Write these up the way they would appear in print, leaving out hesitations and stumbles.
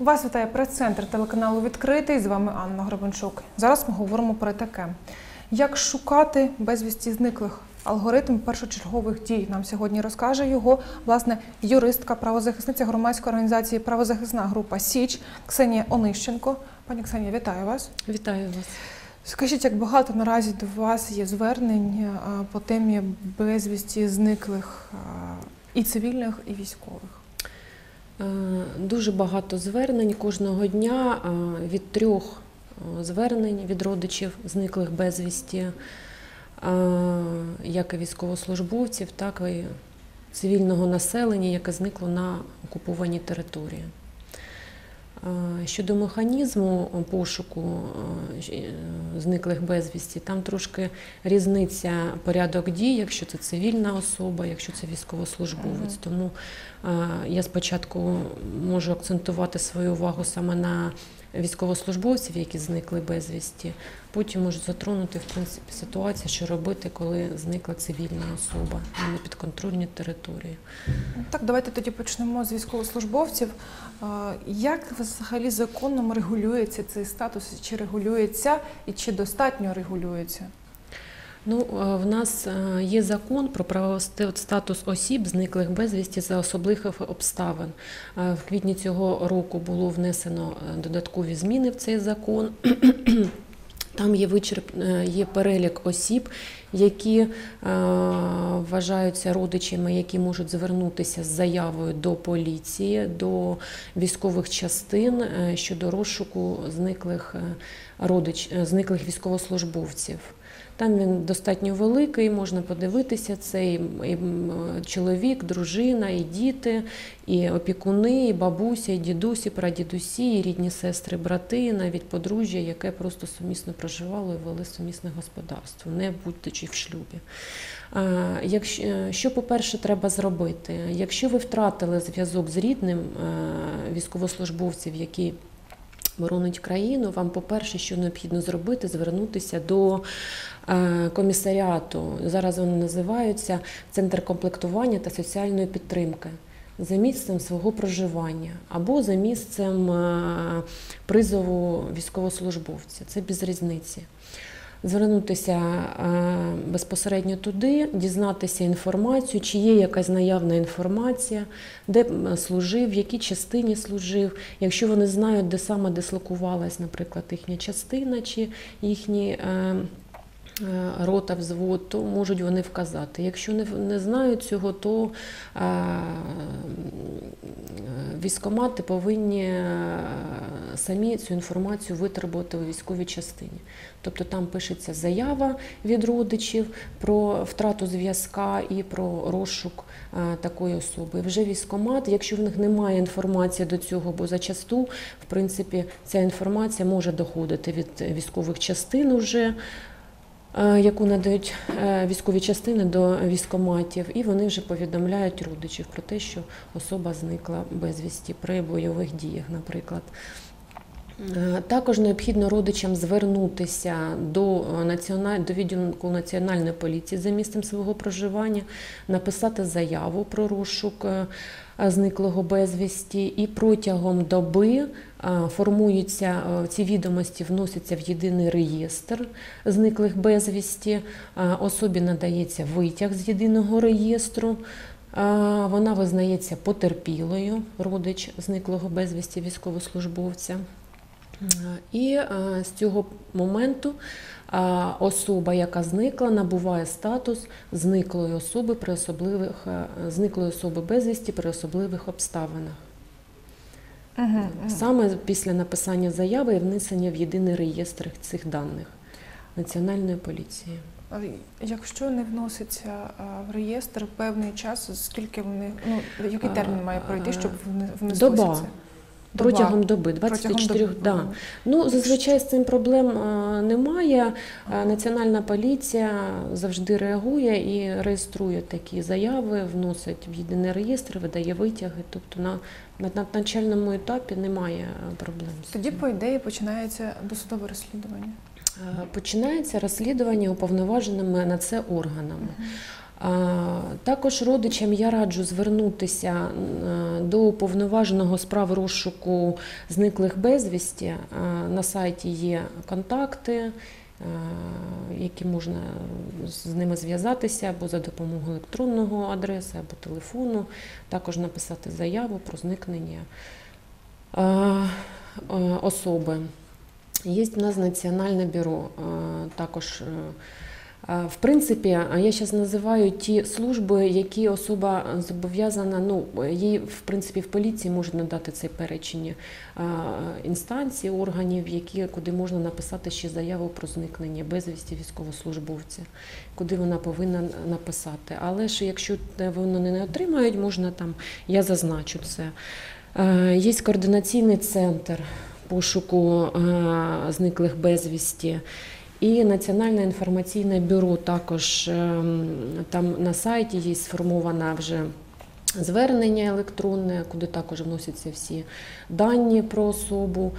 Вас вітає прес-центр телеканалу «Відкритий». З вами Анна Гребенчук. Зараз ми говоримо про таке. Як шукати безвісті зниклих? Алгоритм першочергових дій. Нам сьогодні розкаже його, власне, юристка, правозахисниця громадської організації «Правозахисна група Січ» Ксенія Онищенко. Пані Ксенія, вітаю вас. Вітаю вас. Скажіть, як багато наразі до вас є звернень по темі безвісті зниклих і цивільних, і військових? Дуже багато звернень кожного дня, від 3 звернень від родичів зниклих безвісті, як і військовослужбовців, так і цивільного населення, яке зникло на окупованій території. Щодо механізму пошуку зниклих безвісті, там трошки різниця порядок дій, якщо це цивільна особа, якщо це військовослужбовець. Тому я спочатку можу акцентувати свою увагу саме на військовослужбовців, які зникли безвісті. Потім можу затронути, в принципі, ситуацію, що робити, коли зникла цивільна особа на непідконтрольній території. Так, давайте тоді почнемо з військовослужбовців. Як взагалі законом регулюється цей статус? Чи регулюється і чи достатньо регулюється? Ну, в нас є закон про правовий статус осіб, зниклих безвісті за особливих обставин. В квітні цього року було внесено додаткові зміни в цей закон. Там є перелік осіб, які вважаються родичами, які можуть звернутися з заявою до поліції, до військових частин щодо розшуку зниклих військовослужбовців. Там він достатньо великий, можна подивитися, це і чоловік, дружина, і діти, і опікуни, і бабуся, і дідусі, прадідусі, і рідні сестри, брати, і навіть подружжя, яке просто сумісно проживало і вели сумісне господарство, не будучи в шлюбі. Що, по-перше, треба зробити? Якщо ви втратили зв'язок з рідним військовослужбовців, які боронить країну, вам, по-перше, що необхідно зробити, звернутися до комісаріату. Зараз вони називаються Центр комплектування та соціальної підтримки, за місцем свого проживання або за місцем призову військовослужбовця. Це без різниці. Звернутися безпосередньо туди, дізнатися інформацію, чи є якась наявна інформація, де служив, в якій частині служив. Якщо вони знають, де саме дислокувалась, наприклад, їхня частина чи їхні рота, взвод, то можуть вони вказати. Якщо не знають цього, то військкомати повинні самі цю інформацію витребувати у військовій частині. Тобто там пишеться заява від родичів про втрату зв'язка і про розшук такої особи. І вже військкомат, якщо в них немає інформації до цього, бо зачасту, в принципі, ця інформація може доходити від військових частин уже, яку надають військові частини до військкоматів, і вони вже повідомляють родичів про те, що особа зникла безвісті при бойових діях, наприклад. Також необхідно родичам звернутися до відділку Національної поліції за місцем свого проживання, написати заяву про розшук зниклого безвісті, і протягом доби формуються, ці відомості вносяться в єдиний реєстр зниклих безвісті, особі надається витяг з єдиного реєстру, вона визнається потерпілою, родич зниклого безвісті військовослужбовця. І з цього моменту особа, яка зникла, набуває статус зниклої особи безвісті при особливих обставинах. Саме після написання заяви і внесення в єдиний реєстр цих даних Національної поліції. Якщо не вноситься в реєстр певний час, скільки який термін має пройти, щоб внести це? Протягом доби, 24 годин. Ну, зазвичай з цим проблем немає. Національна поліція завжди реагує і реєструє такі заяви, вносить в єдиний реєстр, видає витяги. Тобто на начальному етапі немає проблем. Тоді, по ідеї, починається досудове розслідування? Починається розслідування уповноваженими на це органами. Також родичам я раджу звернутися до уповноваженого з прав розшуку зниклих безвісті. На сайті є контакти, які можна з ними зв'язатися або за допомогою електронного адреси, або телефону, також написати заяву про зникнення особи. Є в нас Національне бюро, також. В принципі, я зараз називаю ті служби, які особа зобов'язана, їй, в принципі, в поліції можуть надати цей перечень інстанцій, органів, куди можна написати ще заяву про зникнення безвісті військовослужбовця, куди вона повинна написати. Але ж якщо вони не отримають, можна там, я зазначу це. Є координаційний центр пошуку зниклих безвісті. І Національне інформаційне бюро також, там на сайті є сформоване вже звернення електронне, куди також вносяться всі дані про особу.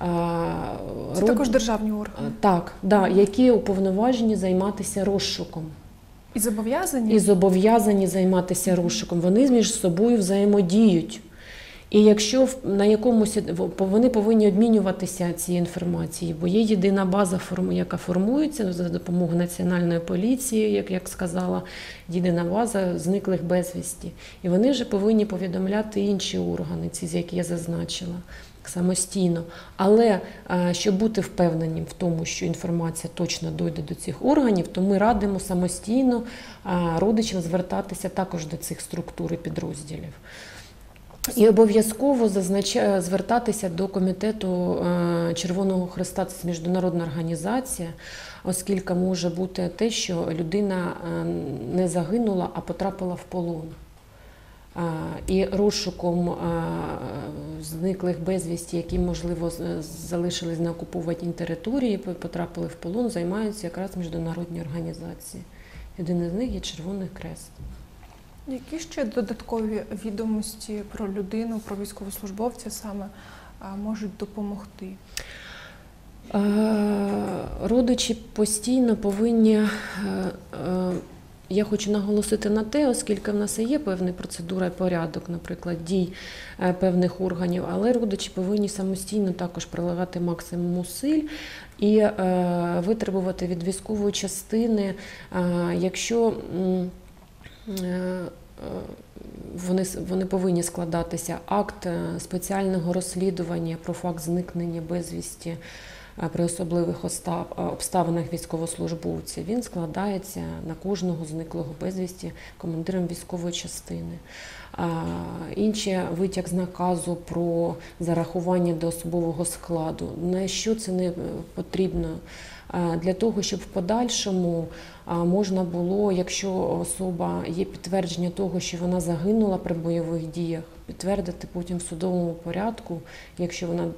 Це також державні органи? Так, які уповноважені займатися розшуком. І зобов'язані? І зобов'язані займатися розшуком. Вони між собою взаємодіють. І якщо на якомусь, вони повинні обмінюватися цією інформацією, бо є єдина база, яка формується за допомогою Національної поліції, як сказала, єдина база зниклих безвісті. І вони вже повинні повідомляти інші органи, ці, які я зазначила, самостійно. Але щоб бути впевненим в тому, що інформація точно дойде до цих органів, то ми радимо самостійно родичам звертатися також до цих структур і підрозділів. І обов'язково звертатися до Комітету Червоного Хреста, це міжнародна організація, оскільки може бути те, що людина не загинула, а потрапила в полон. І розшуком зниклих безвісті, які, можливо, залишились на окупованій території, потрапили в полон, займаються якраз міжнародні організації. Один з них є Червоний Хрест. Які ще додаткові відомості про людину, про військовослужбовця саме можуть допомогти? Родичі постійно повинні, я хочу наголосити на те, оскільки в нас і є певна процедура і порядок, наприклад, дій певних органів, але родичі повинні самостійно також прилагати максимум зусиль і витребувати від військової частини, якщо вони повинні складатися акт спеціального розслідування про факт зникнення безвісті при особливих обставинах військовослужбовця. Він складається на кожного зниклого безвісті командиром військової частини. Інший витяг з наказу про зарахування до особового складу. На що це не потрібно? Для того, щоб в подальшому можна було, якщо особа є підтвердження того, що вона загинула при бойових діях, підтвердити потім в судовому порядку, якщо вона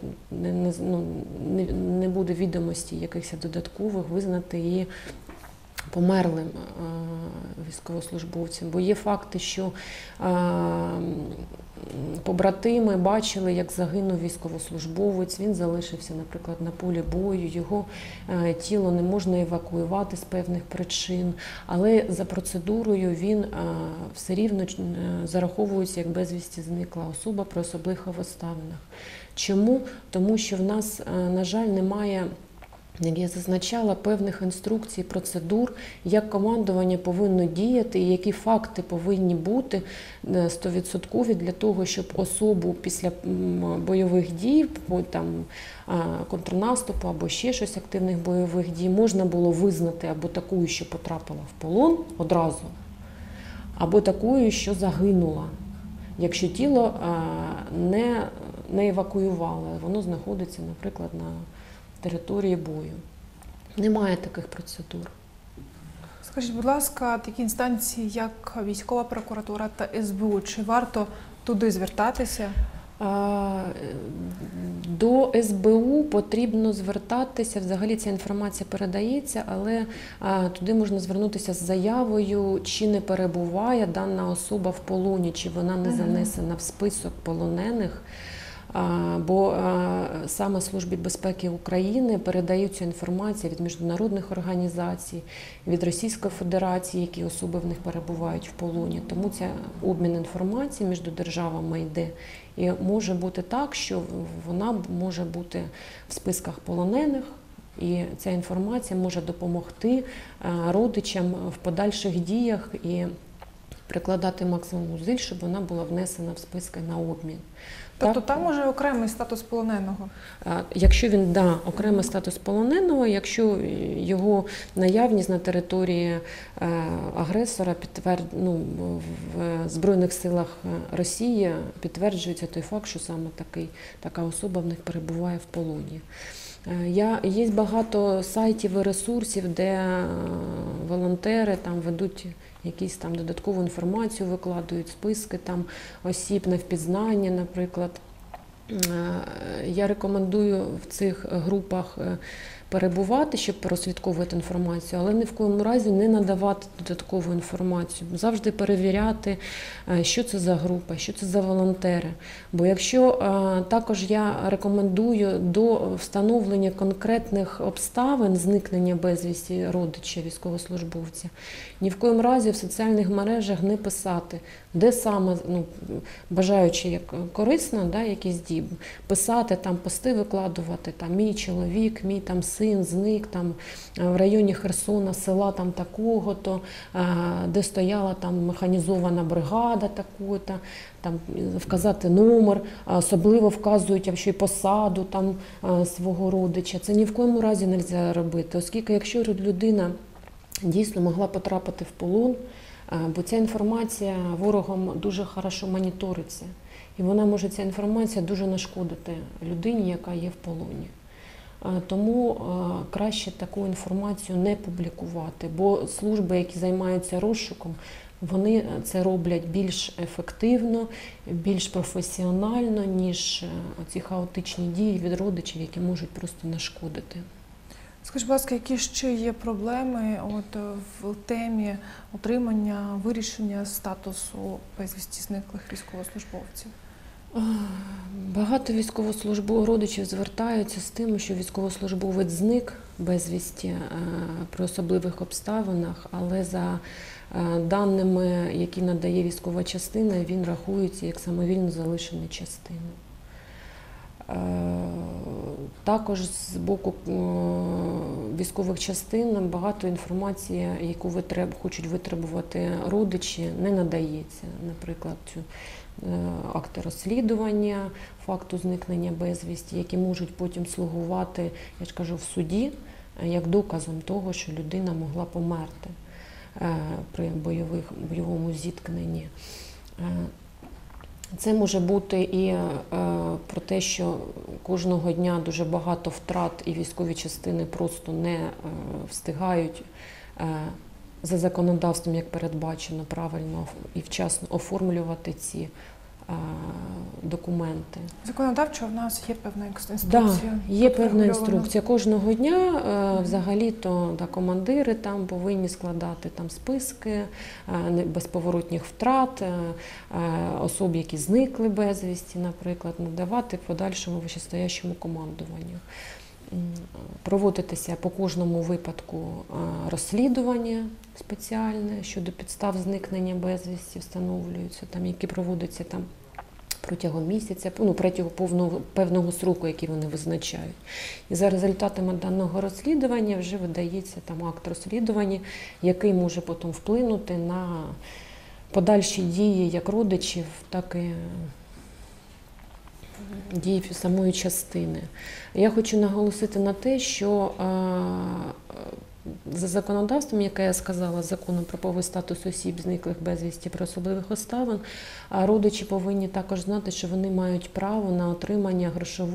не буде відомості якихось додаткових, визнати її померлим військовослужбовцем. Бо є факти, що побратими бачили, як загинув військовослужбовець, він залишився, наприклад, на полі бою, його тіло не можна евакуювати з певних причин, але за процедурою він все рівно зараховується як безвісті зникла особа при особливих обставинах. Чому? Тому що в нас, на жаль, немає, як я зазначала, певних інструкцій, процедур, як командування повинно діяти і які факти повинні бути 100% для того, щоб особу після бойових дій, контрнаступу або ще щось активних бойових дій, можна було визнати або такою, що потрапила в полон одразу, або такою, що загинула, якщо тіло не евакуювали, воно знаходиться, наприклад, на території бою. Немає таких процедур. Скажіть, будь ласка, такі інстанції, як військова прокуратура та СБУ, чи варто туди звертатися? До СБУ потрібно звертатися, взагалі ця інформація передається, але туди можна звернутися з заявою, чи не перебуває дана особа в полоні, чи вона не занесена в список полонених. Бо саме Службі безпеки України передають цю інформацію від міжнародних організацій, від Російської Федерації, які особи в них перебувають в полоні. Тому це обмін інформацією між державами йде. І може бути так, що вона може бути в списках полонених, і ця інформація може допомогти родичам в подальших діях і прикладати максимум зусиль, щоб вона була внесена в списки на обмін. Тобто там може окремий статус полоненого? Якщо він, окремий статус полоненого, якщо його наявність на території агресора в Збройних силах Росії підтверджується той факт, що саме така особа в них перебуває в полоні. Є багато сайтів і ресурсів, де волонтери там ведуть якісь там додаткову інформацію, викладають списки там осіб на впізнання, наприклад. Я рекомендую в цих групах перебувати, щоб прослідковувати інформацію, але ні в коєму разі не надавати додаткову інформацію. Завжди перевіряти, що це за група, що це за волонтери. Бо якщо також я рекомендую до встановлення конкретних обставин зникнення безвісті родича військовослужбовця, ні в коєму разі в соціальних мережах не писати, де саме, бажаючи як корисно, якісь дії, писати, там пости викладувати, там мій чоловік, мій там син зник там в районі Херсона, села там такого-то, де стояла там механізована бригада такого-то, там вказати номер, особливо вказують якщо й посаду там свого родича. Це ні в коєму разі не можна робити, оскільки якщо людина дійсно могла потрапити в полон, бо ця інформація ворогом дуже хорошо моніториться. І вона може, ця інформація, дуже нашкодити людині, яка є в полоні. Тому краще таку інформацію не публікувати, бо служби, які займаються розшуком, вони це роблять більш ефективно, більш професіонально, ніж ці хаотичні дії від родичів, які можуть просто нашкодити. Скажіть, будь ласка, які ще є проблеми в темі отримання, вирішення статусу безвісті зниклих військовослужбовців? Багато родичів звертаються з тим, що військовослужбовець зник безвісті при особливих обставинах, але за даними, які надає військова частина, він рахується як самовільно залишений частиною. Також з боку військових частин багато інформації, яку хочуть витребувати родичі, не надається. Наприклад, акти розслідування факту зникнення безвісті, які можуть потім слугувати, я ж кажу, в суді, як доказом того, що людина могла померти при бойовому зіткненні. Це може бути і про те, що кожного дня дуже багато втрат і військові частини просто не встигають за законодавством, як передбачено, правильно і вчасно оформлювати ці документи. Законодавчо в нас є певна інструкція? Так, є певна інструкція. Кожного дня взагалі-то командири там повинні складати там списки безповоротних втрат, осіб, які зникли безвісті, наприклад, надавати подальшому вищестоящому командуванню. Проводитися по кожному випадку розслідування спеціальне щодо підстав зникнення безвісті, встановлюються, там, які проводяться там протягом місяця, протягом певного сроку, який вони визначають. І за результатами даного розслідування вже видається там акт розслідування, який може потім вплинути на подальші дії як родичів, так і дії самої частини. Я хочу наголосити на те, що за законодавством, яке я сказала, законом про правовий статус осіб, зниклих безвісті при особливих обставин, родичі повинні також знати, що вони мають право на отримання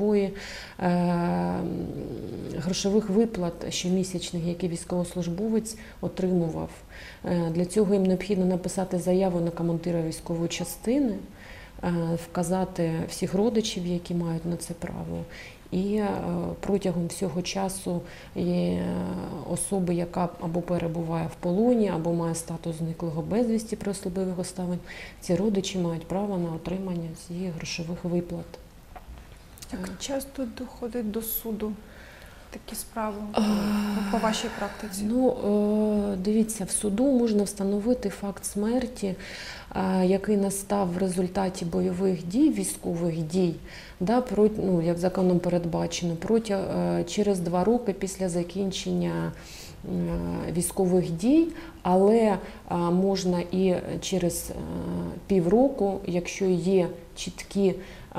грошових виплат щомісячних, які військовослужбовець отримував. Для цього їм необхідно написати заяву на командира військової частини, вказати всіх родичів, які мають на це право. І протягом всього часу особи, яка або перебуває в полоні, або має статус зниклого безвісті при особливих обставин, ці родичі мають право на отримання цієї грошових виплат. Як часто доходить до суду такі справи по вашій практиці? Дивіться, в суду можна встановити факт смерті, який настав в результаті бойових дій, військових дій, як законом передбачено, через 2 роки після закінчення військових дій, але можна і через півроку, якщо є чіткі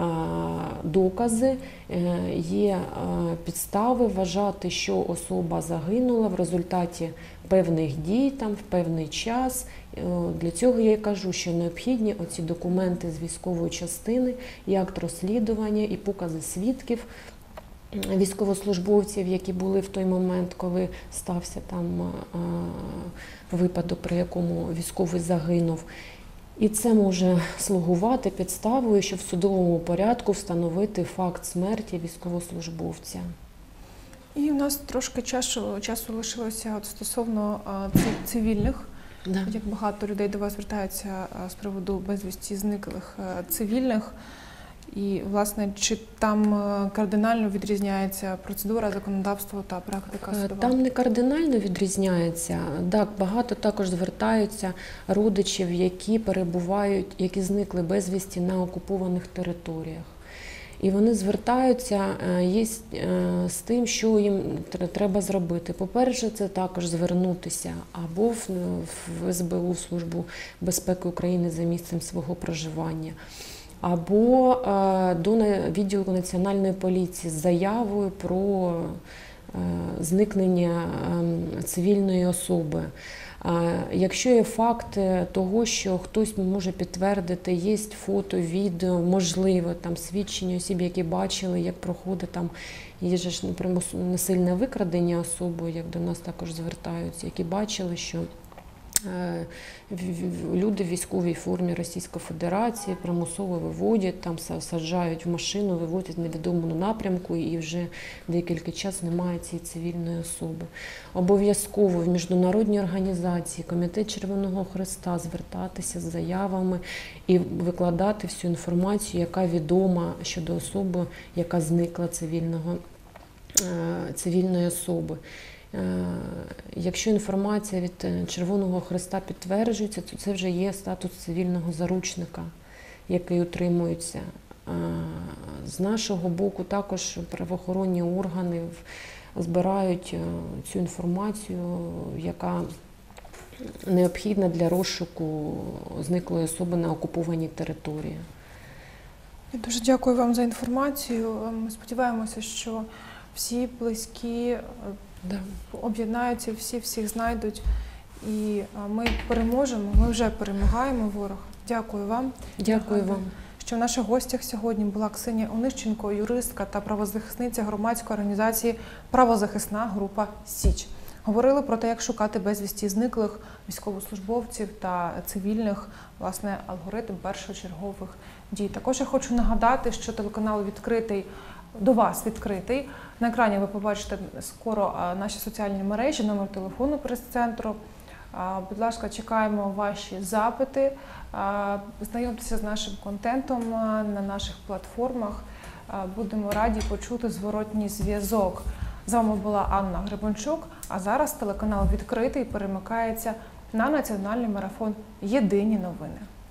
докази, є підстави вважати, що особа загинула в результаті певних дій, в певний час. Для цього я і кажу, що необхідні оці документи з військової частини, і акт розслідування, і покази свідків, військовослужбовців, які були в той момент, коли стався там випадок, при якому військовий загинув. І це може слугувати підставою, щоб в судовому порядку встановити факт смерті військовослужбовця. І в нас трошки часу лишилося стосовно цивільних. Да. Як багато людей до вас звертаються з приводу безвісті зниклих цивільних. І, власне, чи там кардинально відрізняється процедура, законодавство та практика судова? Там не кардинально відрізняється. Так, багато також звертаються родичів, які перебувають, які зникли безвісті на окупованих територіях. І вони звертаються з тим, що їм треба зробити. По-перше, це також звернутися або в СБУ, в Службу безпеки України за місцем свого проживання, або до відділу Національної поліції з заявою про зникнення цивільної особи. Якщо є факт того, що хтось може підтвердити, є фото, відео, можливо, свідчення осіб, які бачили, як проходить є ж насильне викрадення особою, як до нас також звертаються, які бачили, що люди в військовій формі Російської Федерації примусово виводять, саджають в машину, виводять в невідомому напрямку і вже декілька часу немає цієї цивільної особи. Обов'язково в міжнародні організації, Комітет Червоного Хреста звертатися з заявами і викладати всю інформацію, яка відома щодо особи, яка зникла цивільної особи. Якщо інформація від Червоного Хреста підтверджується, то це вже є статус цивільного заручника, який утримується. З нашого боку також правоохоронні органи збирають цю інформацію, яка необхідна для розшуку зниклої особи на окупованій території. Я дуже дякую вам за інформацію. Ми сподіваємося, що всі близькі об'єднаються, всіх знайдуть, і ми переможемо, ми вже перемагаємо ворог. Дякую вам. Дякую вам. Що в наших гостях сьогодні була Ксенія Онищенко, юристка та правозахисниця громадської організації «Правозахисна група Січ». Говорили про те, як шукати безвісті зниклих військовослужбовців та цивільних, власне, алгоритм першочергових дій. Також я хочу нагадати, що телеканал відкритий, до вас відкритий. На екрані ви побачите скоро наші соціальні мережі, номер телефону прес-центру. Будь ласка, чекаємо ваші запити. Знайомтеся з нашим контентом на наших платформах. Будемо раді почути зворотній зв'язок. З вами була Анна Гребенчук, а зараз телеканал відкритий перемикається на національний марафон «Єдині новини».